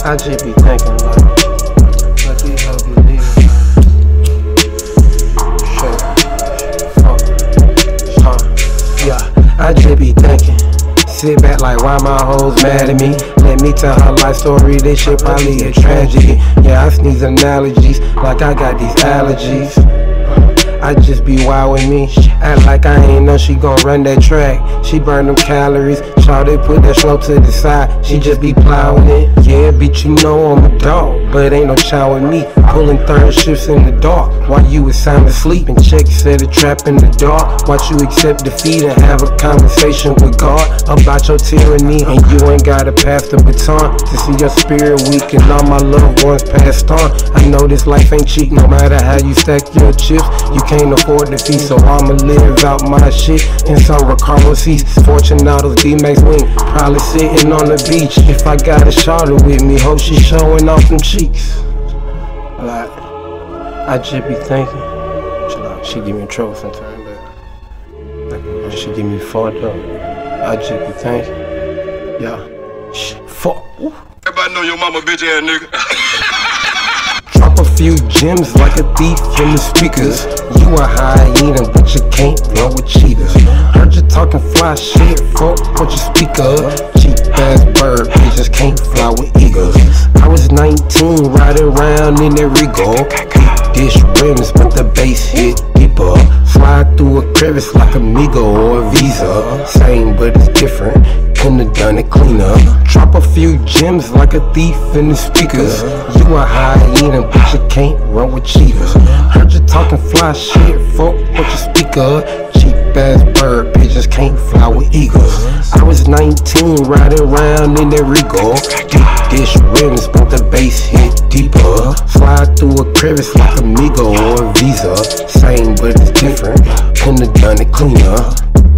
I just be thinking like these hoes be leaving. Yeah, I just be thinking. Sit back like, why my hoes mad at me? Let me tell her life story, this shit probably a tragedy. Yeah, I sneeze analogies like I got these allergies. I just be wild with me. Act like I ain't know she gon' run that track. She burn them calories. Shawty put that slow to the side. She just be plowing it. Yeah, bitch, you know I'm a dog, but ain't no chow with me. Pulling third shifts in the dark while you was sound asleep. And check set a trap in the dark. Watch you accept defeat and have a conversation with God about your tyranny. And you ain't gotta pass the baton to see your spirit weak and all my loved ones passed on. I know this life ain't cheap, no matter how you stack your chips. You can't afford the fee, so I'ma live out my shit in some Ricardo seats. Fortunatos, D-Max wing, probably sitting on the beach. If I got a shawty with me, hope she showing off them cheeks. Like, I just be thinking, she give me trouble sometimes, but she give me fucked up. I just be thinking, yeah, fuck. Everybody know your mama bitch ass nigga. Drop a few gems like a thief in the speakers. You a hyena, but you can't run with cheaters. Heard you talking fly shit, fuck what you speak of. Cheap ass bird, bitches can't fly with eagles. I was 19, riding around in that Regal. Dish rims, but the bass hit deeper. Slide through a crevice like Amigo or a Visa. Same, but it's different. Couldn't done it cleaner. Drop a few gems like a thief in the speakers. You a hyena, but you can't run with cheaters. Heard you talking fly shit, fuck what you speak of. Cheap ass bird, bitches can't fly with eagles. I was 19, riding around in that Regal. Deep dish rims, but the bass hit deeper. Slide through a crevice like Amigo or a Visa. Same, but it's different. Couldn't done it cleaner.